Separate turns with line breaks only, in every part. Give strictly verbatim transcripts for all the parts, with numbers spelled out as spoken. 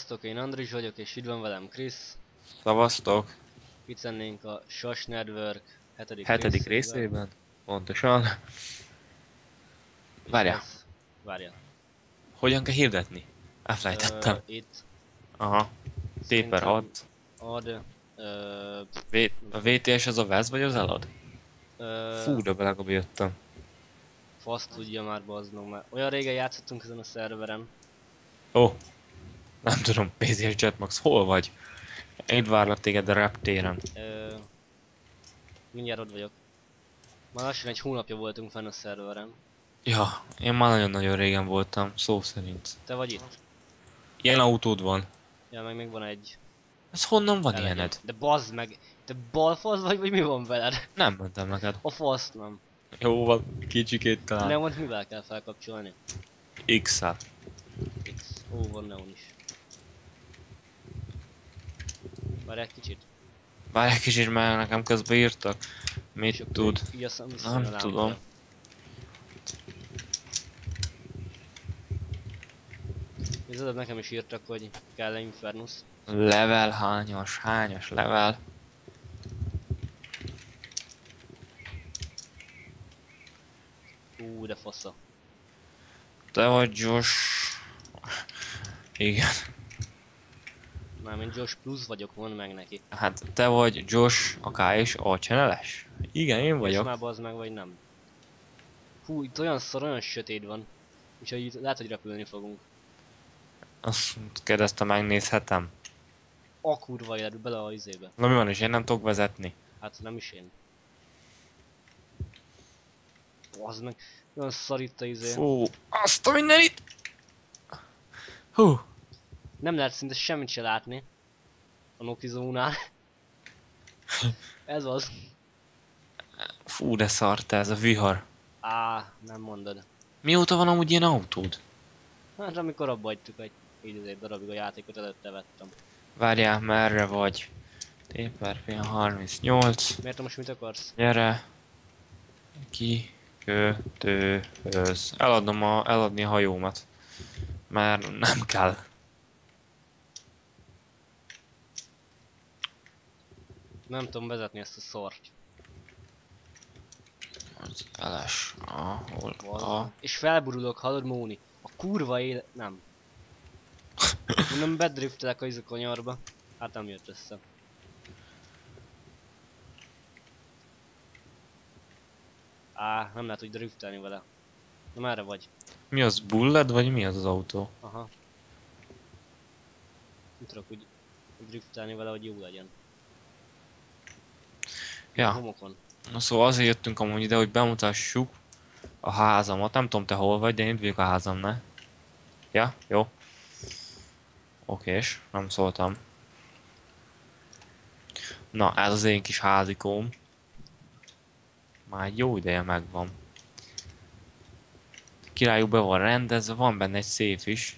Szevasztok, én Andris vagyok, és itt van velem Krisz.
Szavaztok!
Itt lennénk a Sas Network hetedik,
Hetedik
részében.
részében? Pontosan. Várja,
Ez... Várja.
hogyan kell hirdetni?
Ö,
Elfelejtettem.
itt
Aha. T per
szerintem
hat.
ad... Ö,
V- a vé té es az a vesz vagy az elad?
ö,
Fú, de belegabb jöttem.
fasz tudja már, bazd meg már. Olyan régen játszottunk ezen a szerveren.
Ó. Oh, nem tudom, pé cé es Jetmax, hol vagy? Én itt várlak téged a reptéren.
Ö, mindjárt ott vagyok. Már lassan egy hónapja voltunk fenn a szerveren.
Ja, én már nagyon-nagyon régen voltam, szó szerint.
Te vagy itt?
Ilyen autód van?
Ja, meg még van egy...
Ez honnan van
elegyem.
ilyened?
De bazd meg! Te balfasz vagy, vagy mi van veled?
Nem mondtam neked.
A faszt nem.
Jó van, kicsikét talán.
Neont mivel kell felkapcsolni?
X-el.
X. Ó, van neon is. Várj egy kicsit.
Várj egy kicsit, mert nekem közben írtak. Mit
És akkor
tud?
így aztán visszajön a
Nem
lámpa.
tudom.
Nézd, nekem is írtak, hogy kell-e Infernus.
Level hányas, hányas level?
Ú, de fasza.
Te vagy Josh. Igen.
Mármint Josh Plus vagyok, mondd meg neki.
Hát te vagy Josh, a K és A channel-es? Igen, én
És
vagyok.
már bazd meg, vagy nem. Hú, itt olyan szar, olyan sötét van. Úgyhogy itt lehet, hogy repülni fogunk.
Azt kérdezte, megnézhetem.
A kurva élet, bele a izébe.
Na mi van, és én nem tudok vezetni?
Hát nem is én. Bazd meg, olyan szar itt a izé.
Fú, azt a mindenit! Hú,
Nem lehet szinte semmit se látni. A Nokizónál. Ez az.
fú, de szart ez a vihar.
Á, nem mondod.
Mióta van amúgy ilyen autód?
Hát amikor abba hagytuk egy, így egy darabig a játékot, előtte vettem.
Várjál, merre vagy? T per P harmincnyolc.
Miért te most mit akarsz?
Gyere. Kikötőhöz. Eladom a, eladni a hajómat. Mert nem kell.
Nem tudom vezetni ezt a szart.
Az eles. Ahol
Bazd
a...
meg. És felburulok, hallod Móni? A kurva élet... Nem. Nem bedriftelek a izé kanyarba. Hát nem jött össze. Á, nem lehet úgy driftelni vele. Na merre vagy?
Mi az, Bulled, vagy mi az az autó?
Aha. Nem tudok úgy driftelni vele, hogy jó legyen.
Ja.
A homokon.
Na szóval azért jöttünk amúgy ide, hogy bemutassuk a házamat. Nem tudom te hol vagy, de én itt vagyok a házamnál. Ja, jó. Okés, nem szóltam. Na, ez az én kis házikóm. Már egy jó ideje megvan. Királyú be van rendezve, van benne egy széf is.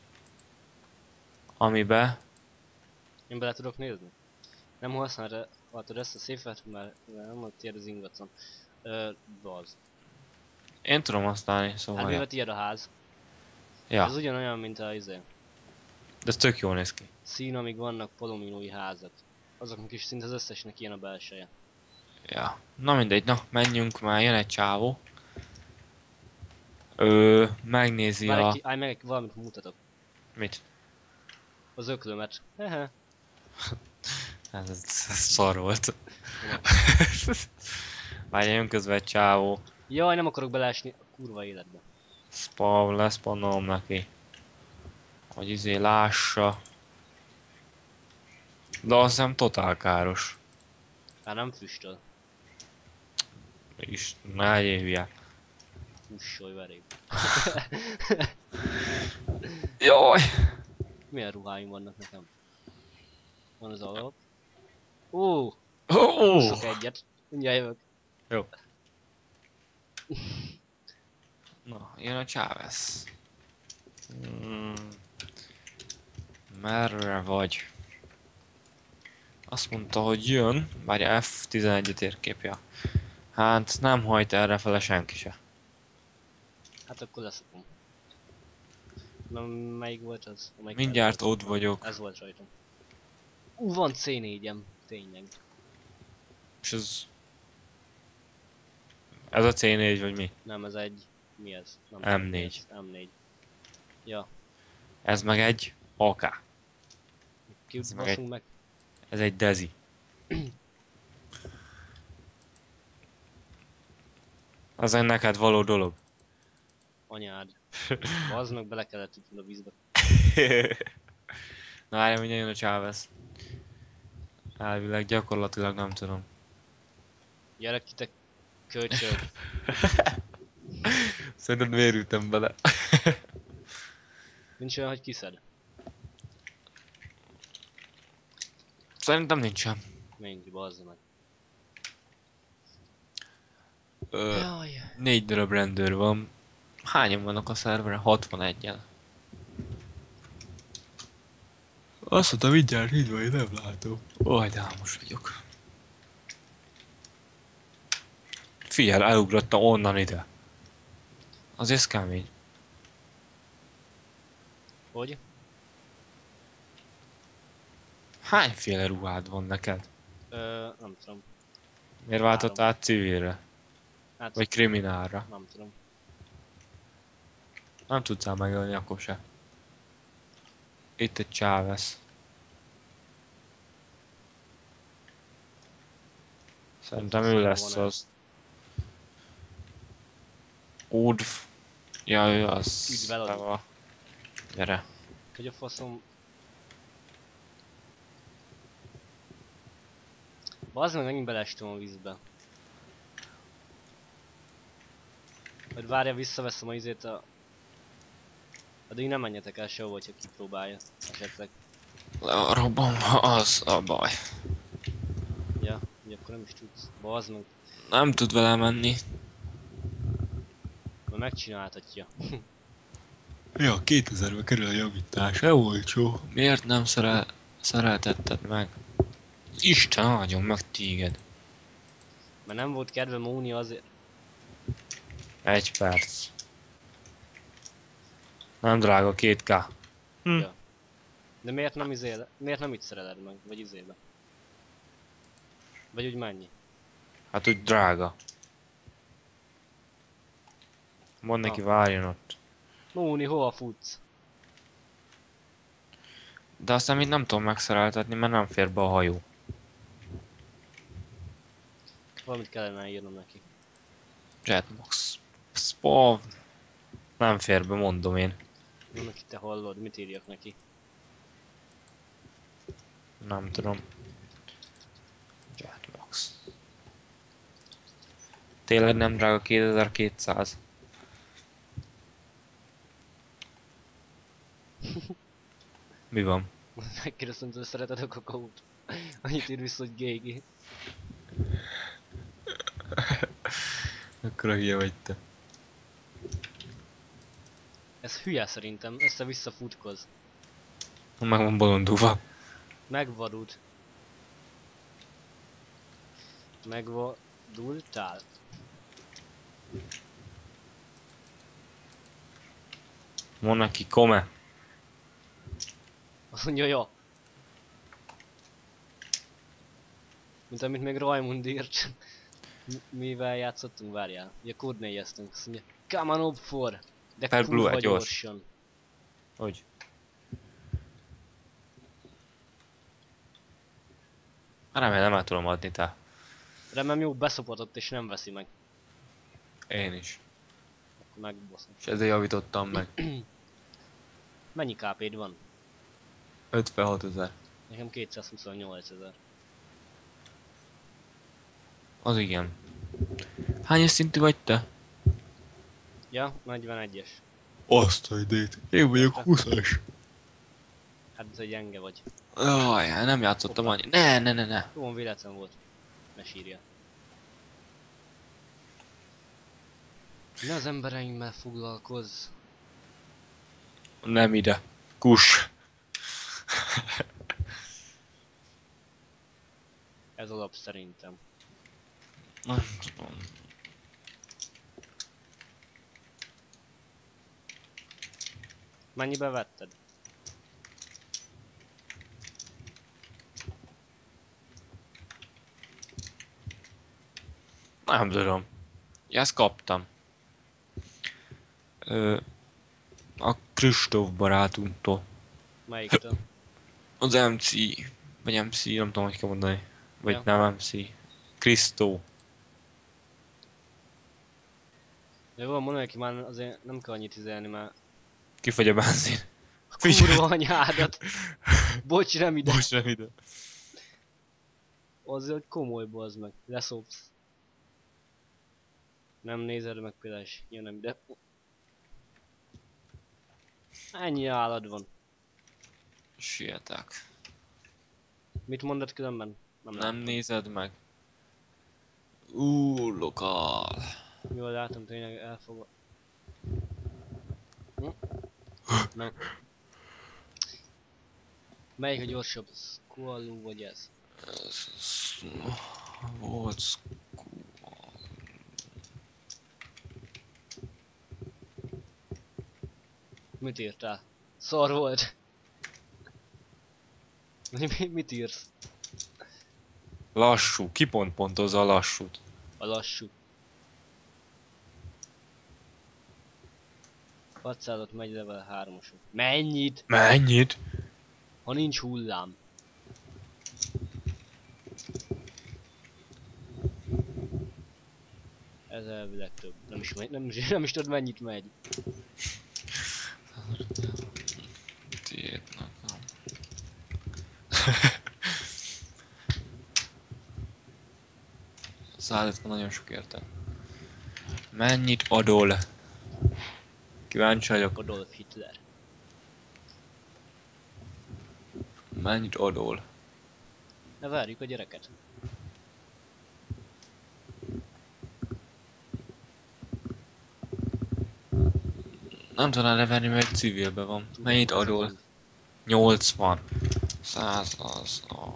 Amibe...
Én bele tudok nézni? Nem használod ezt a széfet, mert nem ott tiéd az ingatlan. Ö, bazd.
Én tudom használni, szóval...
Hát
ja.
mivel tiéd a ház?
Ja,
Ez ugyanolyan, mint a izé.
de ez tök jól néz ki.
Szín, amíg vannak palominói házak. Azoknak is szinte az összesnek ilyen a belseje.
Ja, na mindegy, na menjünk már, jön egy csávó. Ö, megnézi
Várj,
a...
ki, állj meg, egy- valamit mutatok.
Mit?
Az öklömet. Hehe.
Ez, ez, ez szar volt. Várj, jön közben egy csávó.
Jaj, nem akarok beleesni a kurva életbe.
Spawn, leszpannom neki. Hogy izé lássa. De azt hiszem totál káros.
Hát nem füstöl.
És ne legyél hülye.
Fussolj veréb.
Jaj!
Milyen ruháim vannak nekem? Van az alap. Ó,
Oh,
sok egyet. Mindjárt jövök.
jó. Na, jön a Chávez. Hmm. Merre vagy? Azt mondta, hogy jön. Várja, F tizenegy térképje. Hát nem hajt errefele senki se.
Hát akkor leszakom. Na, melyik volt az? Amelyik
Mindjárt
volt?
ott vagyok.
Ez volt rajtam. Ú, van cé négyem, tényleg.
És ez... Ez a cé négy vagy mi?
Nem, ez egy... Mi ez? Nem
em
tudom, mi
négy.
ez. em négy. Ja,
Ez meg egy á ká. Ez meg egy...
kibaszunk meg.
Ez egy Dezi. Az egy neked való dolog.
Anyád. Bazd meg, bele kellett ütni a vízbe.
Na várjál, mindjárt jön a Chávez. Elvileg gyakorlatilag nem tudom.
Gyere ki, te kölcsög.
Szerinted miért ültem bele?
Nincs olyan, hogy kiszed.
Szerintem nincsen.
Menj ki, bazd meg.
Ö,
Jaj.
négy darab rendőr van. Hányan vannak a szerveren? hatvanegyen. Azt mondta, mindjárt így van, én nem látom. Ó, de álmos vagyok. Figyelj, elugrottam onnan ide. Az ez kemény.
Hogy?
Hányféle ruhád van neked?
Ö, nem tudom.
Miért váltottál át civilre?
Hát,
Vagy kriminálra?
nem tudom.
Nem tudtál megölni akkor se. Itt egy Chávez. Szerintem ő lesz az. Udv. Ja, ő az.
Ügyveled.
Gyere.
Hogy a faszom... Bazd meg, megint beleestem a vízbe. Majd várja, visszaveszem a izét a... Addig nem menjetek el sehova, hogyha kipróbálja. Esetleg.
Learobom, ha az a baj.
Ja, ugye akkor nem is tudsz. Bazd meg.
Nem tud vele menni.
Mert megcsináltatja.
Ja, kétezerbe kerül a javítás, nem olcsó. Miért nem szerel... szereltetted meg? Isten áldjon meg téged.
Mert nem volt kedve múni azért.
Egy perc. Nem drága, két ká. Hm.
Ja. De miért nem izél... Miért nem itt szereled meg? Vagy izébe? Vagy úgy mennyi?
Hát úgy drága. Mondd neki,
Na.
várjon ott.
Múni, hova futsz?
De aztán még nem tudom megszereltetni, mert nem fér be a hajó.
Valamit kellene írnom neki.
Jetbox. Spawn. Nem fér be, mondom én.
Mondom neki, te hallod, mit írjak neki?
Nem tudom. Jetbox. Tényleg nem drága, kétezer-kétszáz. Mi van?
Megkérdeztem, hogy szereted a kakaót. Annyit ír vissza, hogy gé gé.
Akkora hülye vagy te.
Ez hülye szerintem, össze-vissza futkoz.
Meg van bolondulva.
Megvadult. Megvadultál.
Mondd neki, kome.
Azt mondja, ja. Mint amit még Rajmund írt. M- Mivel játszottunk, várjál. Ugye kódnégyeztünk. Azt mondja, come on up for. De
Per
kurva
Blue, gyors.
gyorsan.
Hogy? Remélem el tudom adni te.
Remélem jó beszopatott és nem veszi meg.
Én is.
Akkor megbaszom.
És ezért javítottam meg.
Mennyi ká péd van?
ötvenhat ezer.
Nekem kétszázhuszonnyolc ezer.
Az igen. Hányas szintű vagy te?
Ja, negyvenegyes.
Azt a idét. Én vagyok húszas.
Hát ez egy gyenge vagy.
Jaj, nem játszottam annyi. Ne, ne, ne, ne.
Jó, véletlen volt. Ne sírja. Ne az embereimmel foglalkozz.
Nem ide. Kus.
Ez alap szerintem.
Nem tudom.
Mennyibe vetted?
Nem tudom. Ja, ezt kaptam. Ö, a Kristóf barátunktól.
Melyiktől?
Az em cé. Vagy em cé, nem tudom, hogy kell mondani. Vagy
Ja.
nem em cé. Kristó.
De jól mondom neki, már azért nem kell annyit izelni, már
Kifogy a benzin.
kurva anyádat. Bocs, nem ide.
Bocs, nem ide.
Azért komoly, bazd meg. Leszopsz. Nem nézed meg például, és jön nem ide. Ennyi állad van.
Sietek.
Mit mondod különben? Nem,
Nem
látom.
nézed meg? Ú, lokál.
Jól látom, tényleg elfogva. Hm? Nem. Melyik a gyorsabb? Squallú vagy ez?
Ez, ez, volt squall.
Mit írtál? Szar volt. Mi, mi, mit írsz?
Lassú, kipontpontozza a lassút.
A lassú. hatszázat megy level hármasok. Mennyit?
Mennyit?
Ha nincs hullám. Ez elvileg több. Nem is, megy, nem is, nem is tudod mennyit megy.
Tiéd nekem. Szállítka nagyon sok érte. Mennyit adol? Kíváncsi vagyok.
Adolf Hitler.
Mennyit adol?
Ne várjuk a gyereket.
Nem tudnál levenni, mert civilben van. Mennyit adol? nyolcvan. száz az a...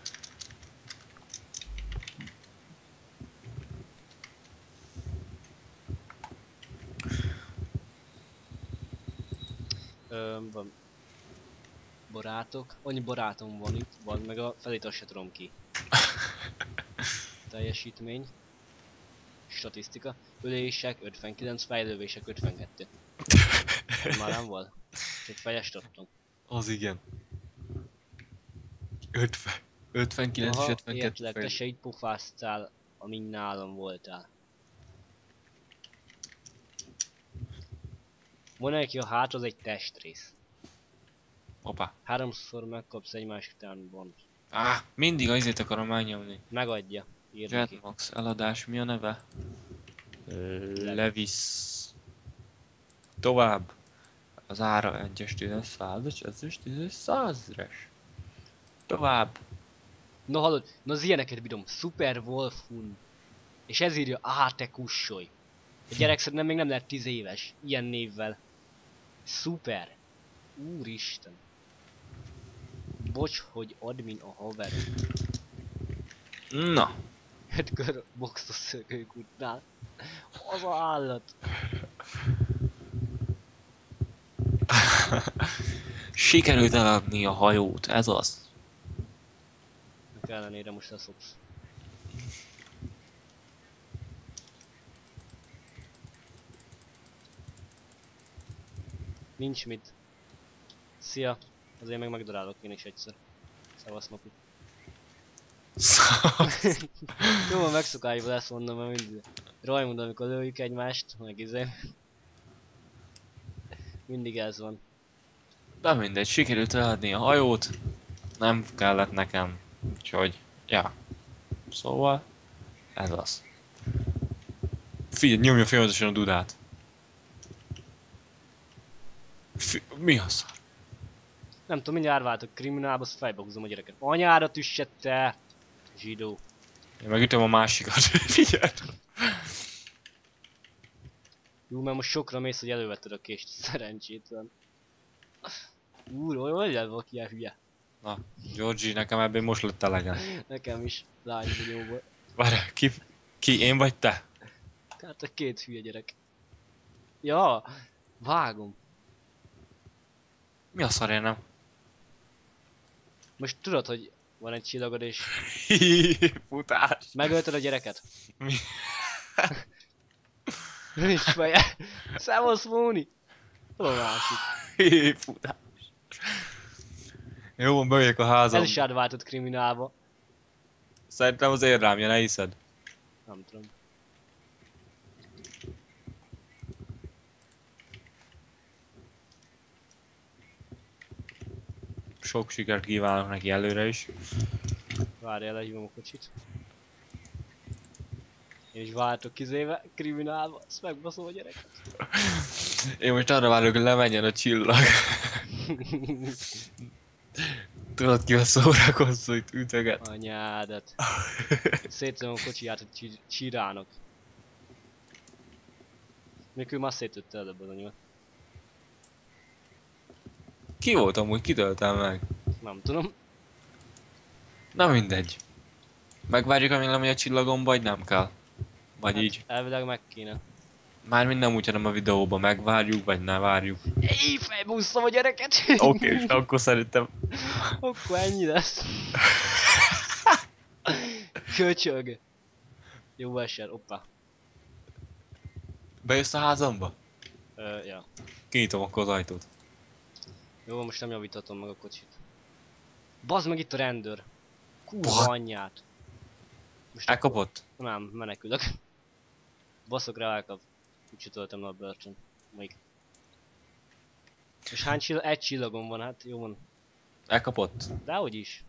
Ö, van. Barátok. Annyi barátom van itt, van meg a felét azt se tudom ki. Teljesítmény. Statisztika. Ülések ötvenkilenc, fejlővések ötvenkettő. Már nem volt. Csak fejest adtam.
Az igen. ötven. ötvenkilenc és
Aha,
ötvenkettő
értlek, te se így pofáztál, amíg nálam voltál. Mondd neki, a hát az egy testrész.
Hoppá.
Háromszor megkapsz egymás után bont.
Á, mindig az izét akarom elnyomni.
Megadja. Írd neki.
Jetmax eladás, mi a neve? Levis. Tovább. Az ára egyes tízes százas, ez is tízes százres. Tovább.
No hallod, na az ilyeneket bírom. Super Wolfun. És ez írja, á te kussolj. A gyerek szerintem még nem lehet tíz éves. Ilyen névvel. Szuper. Úristen. Bocs, hogy admin a haverom.
Na.
Edgar boxos szökőkútnál. Az a állat.
Sikerült eladni a hajót, ez az.
Nek ellenére most leszopsz. Nincs mit. Szia. Azért meg megdarálok én is egyszer. Szevasz napi. Jó, megszokáljúval ezt mondom, mert mindig Rajmond, amikor lőjük egymást, meg izé. Mindig ez van.
De mindegy, sikerült eladni a hajót. Nem kellett nekem. Úgyhogy, ja. Szóval, ez az. Figyelj, nyomja folyamatosan a dudát. Fi mi az?
Nem tudom, mindjárt váltok kriminálba, azt fejbe húzom a gyereket. Anyára tüssette! Zsidó.
Én megütöm a másikat. Figyelj!
Jó, mert most sokra mész, hogy elővetted a kést, szerencsétlen. Úr, hogy lehet ilyen hülye?
Na, Georgie, nekem ebből most lett elegem.
Nekem is, lánybunyóból.
Várj, ki, ki, én vagy te?
Hát a két hülye gyerek. Ja, vágom.
Mi a szar én nem?
Most tudod, hogy van egy csillagod és
Futás.
megölted a gyereket?
Mi?
Nincs feje. Szevasz, Móni! Hol a másik?
Futás. Jó, van, bemegyek a
Ez
házam.
is átváltott kriminálba.
Szerintem azért rám jön, ne hiszed?
Nem tudom.
Sok sikert kívánok neki előre is.
Várjál, lehívom a kocsit. Én is váltok kizéve, kriminálba, azt megbaszom a gyereket.
Én most arra várok, hogy lemenjen a csillag. Tudod ki a szórakozó, itt ütöget.
Anyádat. Szétszom a kocsiját, hogy csir csirálnak. Mikor már szétötte előbb az anyukat.
Ki volt amúgy, kitöltem meg?
Nem tudom.
Na mindegy. Megvárjuk, amíg lemegy a csillagom, vagy nem kell? Vagy
Hát,
így.
elvileg meg kéne.
Mármint nem úgy, hanem a videóban megvárjuk, vagy ne várjuk.
Éj, fejbúsztam a gyereket!
Oké, és akkor szerintem...
Akkor ennyi lesz. Köcsög. Jó eser, oppá.
Bejössz a házamba?
Ö, ja.
Kinyitom akkor az ajtót.
Jó, most nem javítatom meg a kocsit. Bazd meg itt a rendőr. Kurva
What?
anyját. Most
Elkapott?
nem, menekülök. Baszok rá, elkap. Úgy csutoltam le a börcsön. Még. És hány csillag? Egy csillagom van, hát jó van.
Elkapott?
Dehogy is.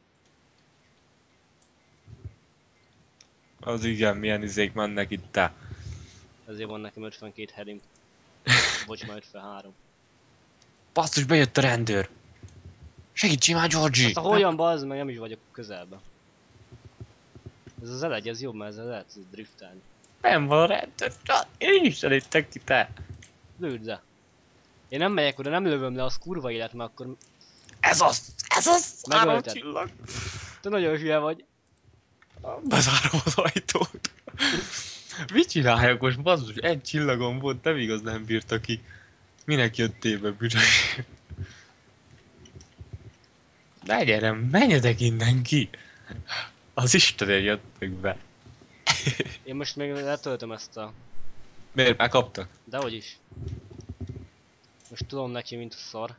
Az igen, milyen izék mennek itt te.
Ezért van nekem ötvenkét headim. Bocs, már ötvenhárom.
Basszus, bejött a rendőr! Segítsél már, Georgie!
Azt a hogyan bazd meg, nem is vagyok közelben. Ez az elegy, ez jobb, mert ezzel lehet driftelni.
Nem van a rendőr, én is elittek ki te!
Lőd le. Én nem megyek oda, nem lövöm le, az kurva élet, mert akkor...
Ez az! Ez az! Három
Megölted.
csillag!
Te nagyon hülye vagy.
Bezárom az ajtót. Mit csináljak most, basszus? Egy csillagom volt, nem igaz, nem bírta ki. Minek jöttél be, büdös? Ne gyere, menjetek innen ki! Az Istenért jöttök be.
Én most még letöltöm ezt a...
Miért? Megkaptak?
Dehogy is. Most tudom neki, mint a szar.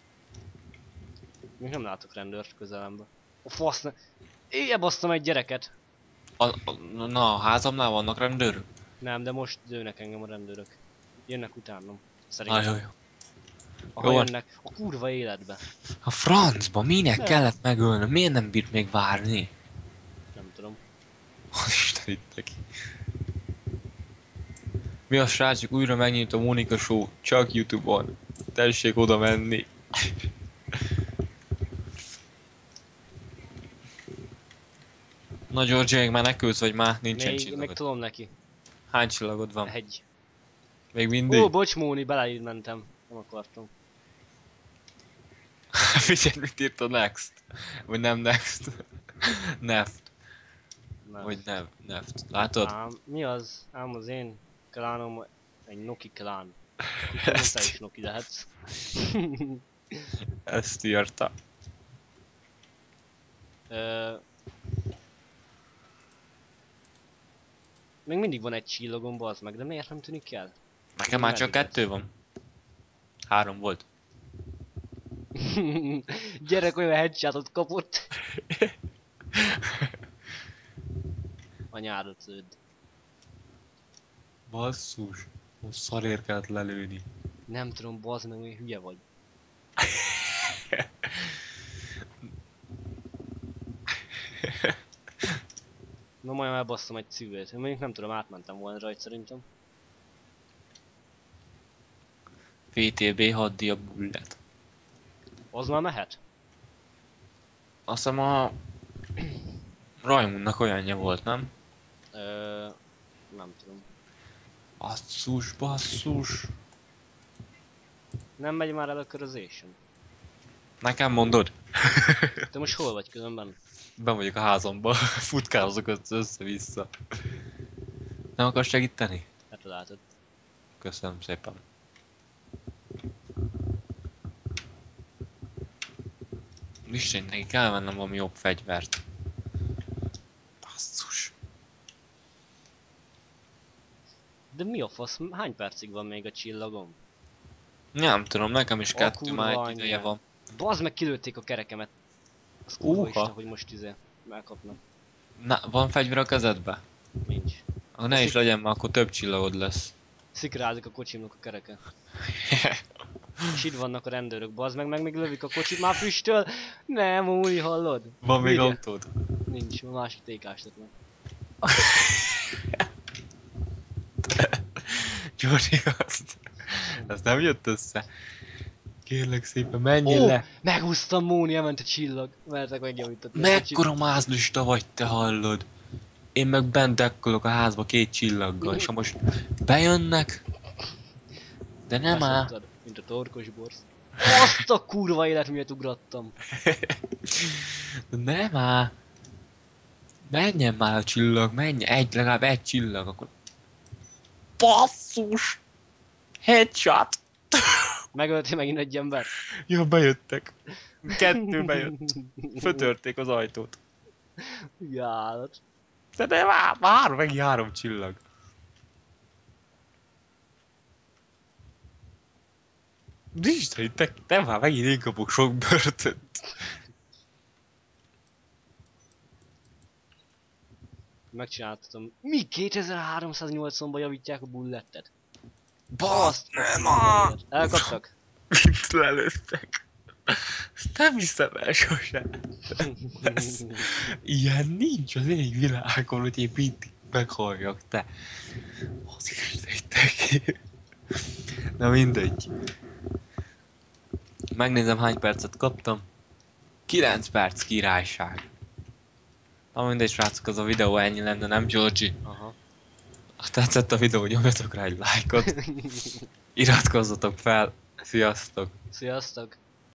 Még nem látok rendőrt közelembe. A fasz ne... Éjjel basztam egy gyereket.
A, a, na, a házamnál vannak rendőrök?
Nem, de most lőnek engem a rendőrök. Jönnek utánom.
Ah,
Szerintem.
jó, jó.
Aha,
jó.
jönnek. A kurva életbe.
A francba, minek
Nem.
kellett megölnöm? Miért nem bírt még várni?
Nem tudom.
Az Isten itt neki. Mi a srácok, újra megnyílt a Mónika Show, csak YouTube-on. Tessék oda menni. Na Georgie, már ne küldsz, vagy már nincsen
Még, még
csillagod.
tudom neki.
Hány csillagod van?
Egy.
Még mindig?
Ó, bocs Móni, beléd mentem. Nem akartam.
Figyelj, mit írt a Next? Vagy nem Next? Neft.
Nem.
Vagy nev, Neft. Látod?
Ám, mi az? Ám az én klánom egy Noki klán. Te
Ezt,
is Noki lehetsz.
ezt írta.
Ö... Még mindig van egy csillagom, bazd meg, de miért nem tűnik el?
Nekem már csak
Meddig
kettő van. Három volt.
Gyerek olyan headshotot kapott. A nyárat sződ.
Basszus. Most szarér kellett lelőni.
Nem tudom, bazd meg, hogy hülye vagy. Na majd elbasszom egy civét. Én mondjuk nem tudom, átmentem volna rajta szerintem.
vé té bé haddi a bullet.
Az már mehet?
Azt hiszem a... Rajmundnak olyanja volt, nem?
Ö... Nem tudom.
Basszus, basszus.
Nem megy már el a körözésem.
Nekem mondod?
Te most hol vagy különben?
Ben vagyok a házamba, futkározok össze-vissza. Nem akarsz segíteni?
Hát látod.
Köszönöm szépen. Isten, neki kell vennem valami jobb fegyvert. Basszus.
De mi a fasz? Hány percig van még a csillagom?
Nem tudom, nekem is
A
kettő
kurva
már egy
anyját.
ideje van.
Bazd meg, kilőtték a kerekemet. Az kurva
Uha.
Isten, hogy most izé megkapnak.
Na, van fegyver a kezedbe?
Nincs.
Ha ne is legyen, mert akkor több csillagod lesz.
Szikrázik a kocsimnak a kereke. És itt vannak a rendőrök, bazd meg, meg még lövik a kocsit már füstöl. Nem, új, hallod?
Van még
Vigye.
autód?
Nincs, a másik tékásnak meg.
Gyori, azt... Ez nem jött össze. Kérlek szépen, menjél
Ó,
le.
megúsztam, Móni, elment a csillag. Mertek megjavítani. a kocsit.
Mekkora mázlista vagy, te hallod? Én meg bent dekkolok a házba két csillaggal, és ha most bejönnek... De nem áll.
Beszoktad, mint a torkos borsz. Azt a kurva élet miatt ugrattam.
De nem áll. Menjen már a csillag, menjen. Egy, legalább egy csillag, akkor... Basszus! Headshot!
Megöltél megint egy embert.
Jó, bejöttek. Kettő bejött. Fötörték az ajtót.
Jálat.
De nem áll, már meg három csillag. Isten, te, te már megint én kapok sok börtönt.
Megcsináltatom. Mi kétezer-háromszáznyolcvanban javítják a bullettet?
Baszt, nem áll!
Elkaptak?
Mit lelőttek? Ezt nem hiszem el sosem. Ez, ilyen nincs az ég világon, hogy én mindig meghalljak, te. Az Istentek. Na mindegy. Megnézem, hány percet kaptam. kilenc perc, királyság. Na mindegy, srácok, az a videó ennyi lenne, nem Georgie?
Aha.
Ha tetszett a videó, nyomjatok rá egy lájkot. Iratkozzatok fel. Sziasztok!
Sziasztok!